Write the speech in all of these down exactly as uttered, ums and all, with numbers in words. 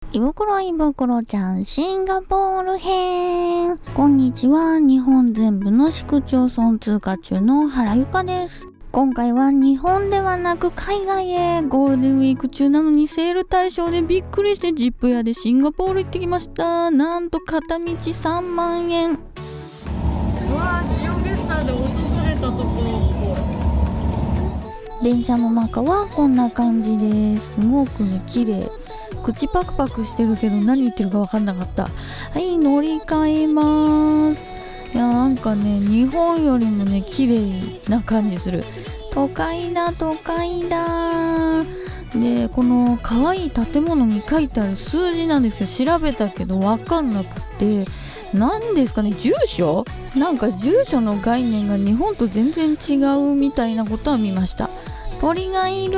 胃袋胃袋ちゃんシンガポール編。こんにちは。日本全部の市区町村通過中の原由香です。今回は日本ではなく海外へ。ゴールデンウィーク中なのにセール対象でびっくりしてジップエアでシンガポール行ってきました。なんと片道さんまんえん。うわー、ジオゲッサーで落とされたところ。電車の中はこんな感じです。すごくね綺麗。口パクパクしてるけど何言ってるか分かんなかった。はい、乗り換えます。いや、なんかね日本よりもね綺麗な感じする。都会だ都会だ。でこの可愛い建物に書いてある数字なんですけど、調べたけど分かんなくて、何ですかね、住所なんか住所の概念が日本と全然違うみたいなことは見ました。鳥がいる。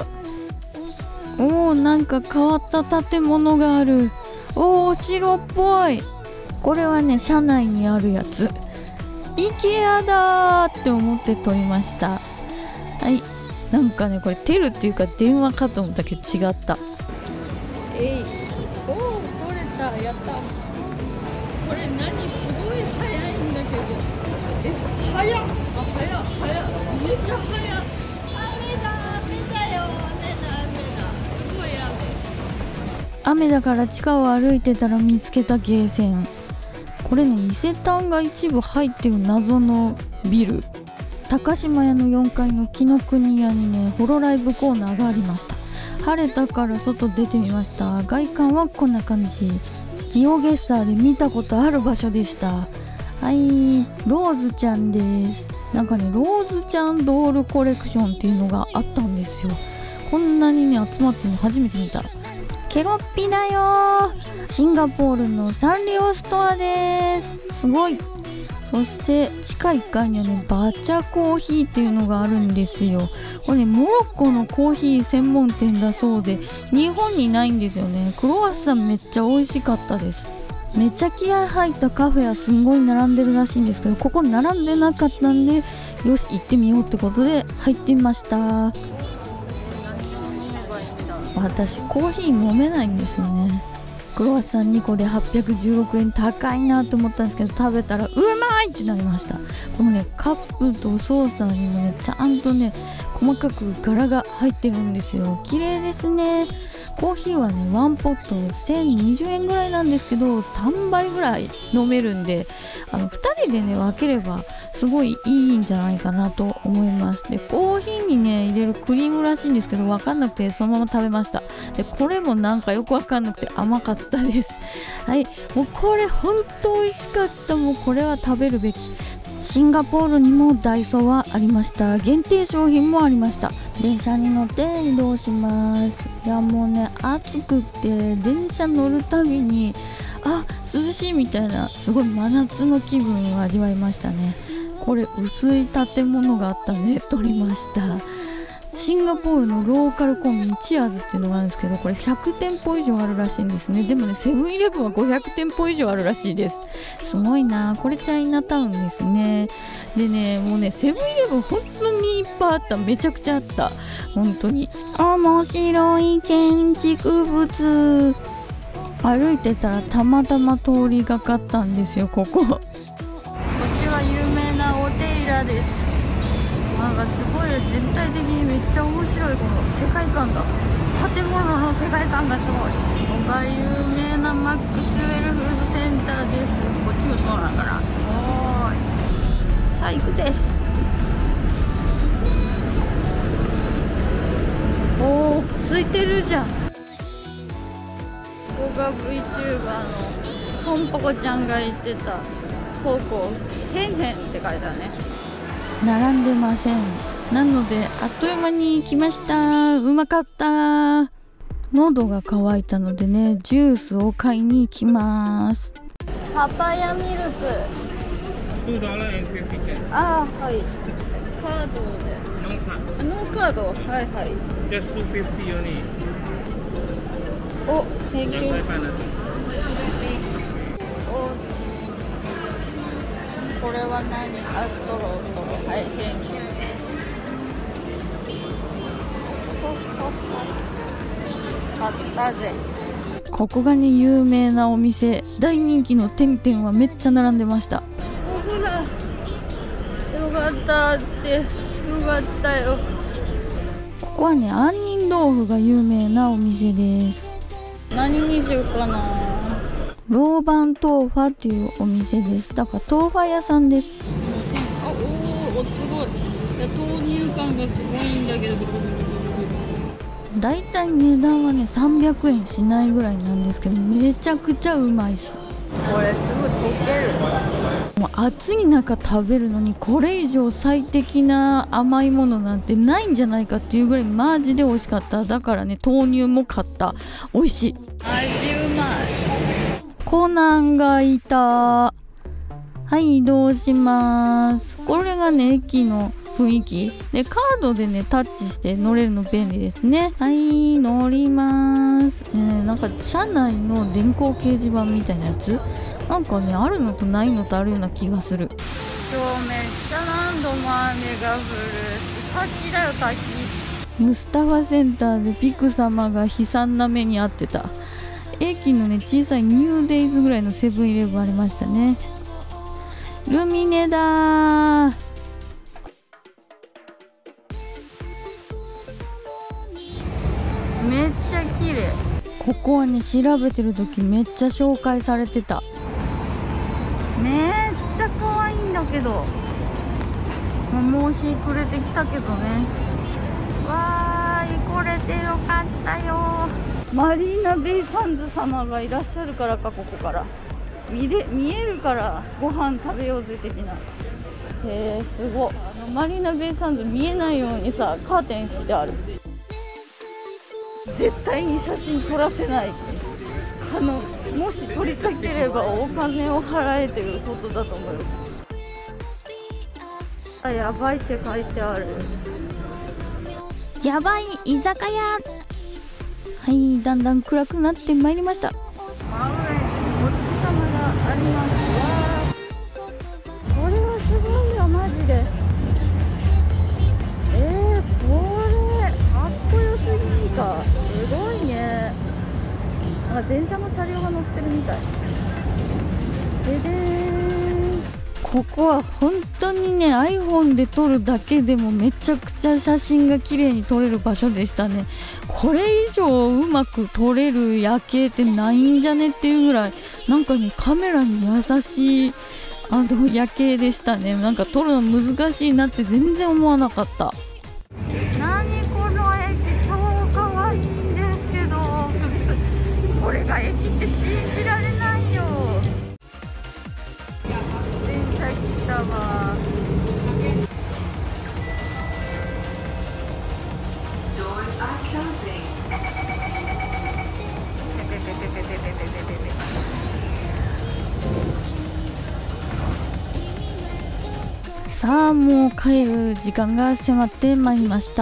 おー、なんか変わった建物がある。おー、城っぽい。これはね車内にあるやつ。IKEA だーって思って撮りました。はい、なんかねこれテルっていうか電話かと思ったけど違った。えい、おー、取れた。やった。これ何、すごい早いんだけど。え、早っ。あ、早っ早っ、めっちゃ早っ。雨だ雨だよ、雨だ雨だ、すごい雨。雨だから地下を歩いてたら見つけたゲーセン。これね伊勢丹が一部入ってる謎のビル。高島屋のよんかいの紀ノ国屋にねホロライブコーナーがありました。晴れたから外出てみました。外観はこんな感じ。ジオゲッサーで見たことある場所でした。はい、ローズちゃんです。なんかねローズちゃんドールコレクションっていうのがあったんですよ。こんなにね集まってるの初めて見た。ケロッピだよ。シンガポールのサンリオストアです。すごい。そして地下いっかいにはねバチャコーヒーっていうのがあるんですよ。これねモロッコのコーヒー専門店だそうで日本にないんですよね。クロワッサンめっちゃ美味しかったです。めっちゃ気合入ったカフェはすんごい並んでるらしいんですけど、ここ並んでなかったんでよし行ってみようってことで入ってみました。私コーヒー飲めないんですよね。クロワッサンにこではっぴゃくじゅうろくえん、高いなと思ったんですけど食べたらうまいってなりました。このねカップとソーサーにもねちゃんとね細かく柄が入ってるんですよ。綺麗ですね。コーヒーはねワンポットせんにじゅうえんぐらいなんですけどさんばいぐらい飲めるんで、あのふたりでね分ければすごいいいんじゃないかなと思います。でコーヒーにね入れるクリームらしいんですけど分かんなくてそのまま食べました。でこれもなんかよく分かんなくて甘かったです。はい、もうこれほんと美味しかった。もうこれは食べるべき。シンガポールにもダイソーはありました。限定商品もありました。電車に乗って移動します。いやもうね暑くって電車乗るたびにあ涼しいみたいなすごい真夏の気分を味わいましたね。これ薄い建物があったんで撮りました。シンガポールのローカルコンビニチアーズっていうのがあるんですけど、これひゃくてんぽ以上あるらしいんですね。でもねセブンイレブンはごひゃくてんぽ以上あるらしいです。すごいな。これチャイナタウンですね。でねもうねセブンイレブン本当にいっぱいあった。めちゃくちゃあった。本当に面白い建築物。歩いてたらたまたま通りがかったんですよ。こここっちは有名なお寺です。なんかすごい全体的にめっちゃ面白い。この世界観が、建物の世界観がすごい。ここが有名なマックスウェルフードセンターです。こっちもそうなんかな。すごい。さあ行くぜ。おお空いてるじゃん。ここが VTuber のポンポコちゃんが言ってた高校へんへんって書いてあるね。並んでません。なのであっという間に来ました。うまかった。喉が渇いたのでねジュースを買いに行きます。パパヤミルクあーはいカードでノーカードはいはいお平均おこれは何あストローストローはいセンキュー。買ったぜ。 ここがね有名なお店、大人気の点々はめっちゃ並んでました。ここだ、よかったってよかったよ。ここはね杏仁豆腐が有名なお店です。何にしようかな。ローバントーファっていうお店です。だから豆腐屋さんです。あ、おお、すごい。いや、豆乳感がすごいんだけど、だいたい値段はねさんびゃくえんしないぐらいなんですけど、めちゃくちゃうまいっす。これすぐ溶ける。もう暑い中食べるのにこれ以上最適な甘いものなんてないんじゃないかっていうぐらいマジで美味しかった。だからね豆乳も買った。美味しい。味うまい。コナンがいた。はい、移動します。これがね駅の雰囲気で、カードでねタッチして乗れるの便利ですね。はい、乗ります、ね、なんか車内の電光掲示板みたいなやつなんかねあるのとないのとあるような気がする。今日めっちゃ何度も雨が降る。滝だよ滝。ムスタファセンターでピク様が悲惨な目に遭ってた。駅のね小さいニューデイズぐらいのセブンイレブンありましたね。ルミネだー。めっちゃ綺麗。ここはね調べてる時めっちゃ紹介されてた。めっちゃ可愛いんだけど、もう日暮れてきたけどね。わーい、来れてよかったよ。マリーナベイサンズ様がいらっしゃるからか、ここから見れ見えるからご飯食べようぜ的な。へえ、すごい。あのマリーナベイサンズ見えないようにさカーテンしてある。絶対に写真撮らせない。あのもし撮りたければお金を払えということだと思う。あ、やばいって書いてある。やばい居酒屋。はい、だんだん暗くなってまいりました。真上にお月様があります。わー、これはすごいよマジで。えー、これかっこよすぎんか。すごいね。なんか電車の車両が乗ってるみたい。ででーん、ここは本当にね iPhone で撮るだけでもめちゃくちゃ写真が綺麗に撮れる場所でしたね。これ以上うまく撮れる夜景ってないんじゃねっていうぐらい、なんかねカメラに優しいあの夜景でしたね。なんか撮るの難しいなって全然思わなかった。何この駅超可愛いんですけど、これが駅って信じられないよ。電車来たわ。さあもう帰る時間が迫ってまいりました。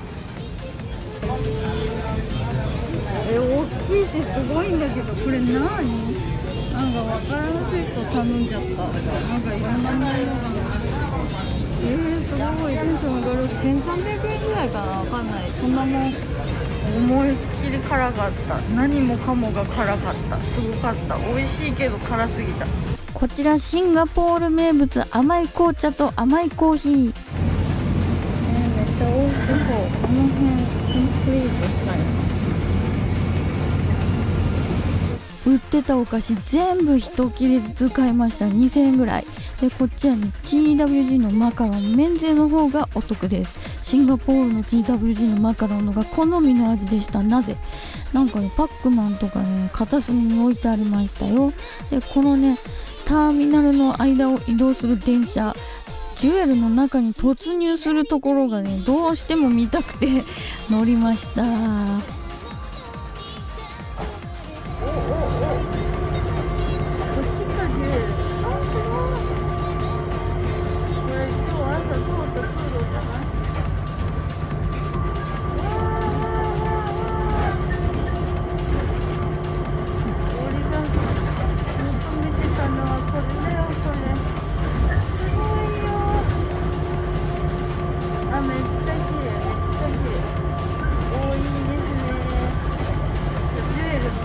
え、大きいしすごいんだけど、これ何？なんかわからなセット頼んじゃった。なんかいろんな内容がえー、すごいテンション上がる。せんさんびゃくえんぐらいかな、わかんない。そんなもん思いっきり辛かった。何もかもが辛かった。すごかった。美味しいけど辛すぎた。こちらシンガポール名物甘い紅茶と甘いコーヒー、えー、めっちゃ美味しそう。この辺コンプリートしたいな。売ってたお菓子全部一切れずつ買いました。にせんえんぐらいで、こっちはね ティーダブリュージー のマカロン免税の方がお得です。シンガポールの ティーダブリュージー のマカロンのが好みの味でした。なぜなんかねパックマンとかね片隅に置いてありましたよ。でこのねターミナルの間を移動する電車、ジュエルの中に突入するところがねどうしても見たくて乗りました。めっちゃ綺麗、めっちゃ綺麗。おー、いいですね。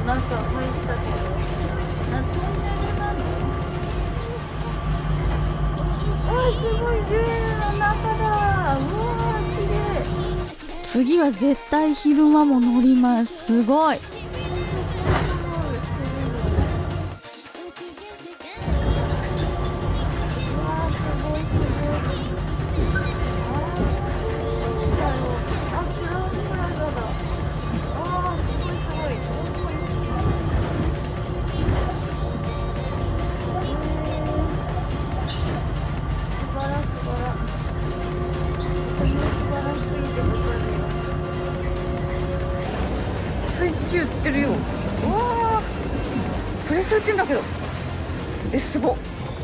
中入ったけど、なトンネルなの？あー、すごいジュエルの中だ。うわー、綺麗。次は絶対昼間も乗ります。すごい。スイッチ売ってるよ。うわー、プレス売ってんだけど、え、すごっ。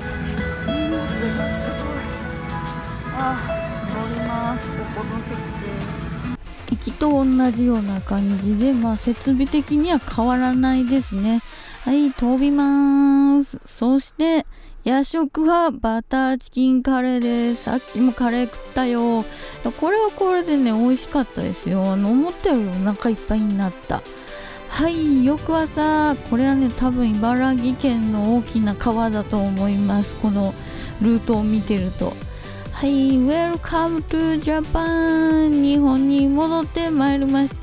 あー、乗ります。ここの席で駅と同じような感じで、まあ設備的には変わらないですね。はい、飛びます。そして夜食はバターチキンカレーです。さっきもカレー食ったよ。これはこれでね、美味しかったですよ。あの思ったよりお腹いっぱいになった。はい、翌朝、これはね、多分茨城県の大きな川だと思います。このルートを見てると。はい、Welcome to Japan。 日本に戻ってまいりました。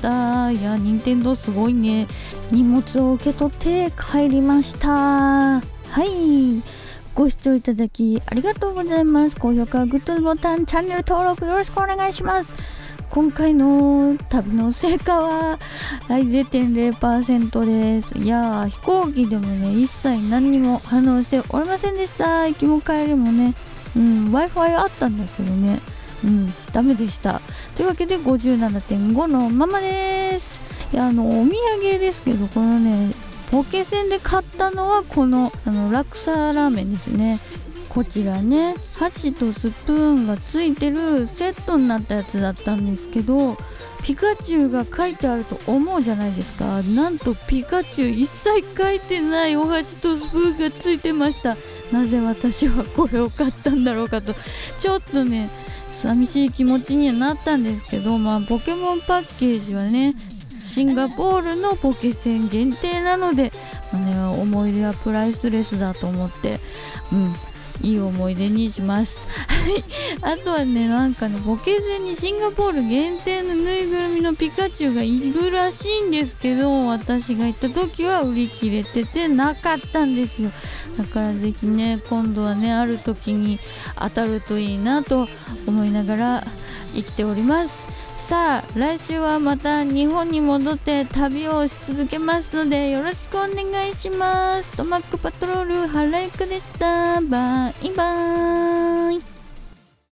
いや、任天堂すごいね。荷物を受け取って帰りました。はい、ご視聴いただきありがとうございます。高評価、グッドボタン、チャンネル登録よろしくお願いします。今回の旅の成果は ゼロてんゼロパーセント です。いやー、飛行機でもね、一切何にも反応しておりませんでした。行きも帰りもね、うん、Wi-Fi あったんだけどね、うん、ダメでした。というわけで ごじゅうななてんご のままです。いや、あの、お土産ですけど、このね、ポケセンで買ったのはこの、あの、ラクサラーメンですね。こちらね、箸とスプーンがついてるセットになったやつだったんですけど、ピカチュウが書いてあると思うじゃないですか。なんとピカチュウ一切書いてないお箸とスプーンがついてました。なぜ私はこれを買ったんだろうかと、ちょっとね、寂しい気持ちにはなったんですけど、まあポケモンパッケージはね、シンガポールのポケセン限定なので、まあね、思い出はプライスレスだと思って、うん、いい思い出にします。はい。あとはね、なんかね、ポケセンにシンガポール限定のぬいぐるみのピカチュウがいるらしいんですけど、私が行った時は売り切れててなかったんですよ。だからぜひね、今度はね、ある時に当たるといいなと思いながら生きております。さあ、来週はまた日本に戻って旅をし続けますので、よろしくお願いします。トマックパトロール、ハライクでした。バイバーイ。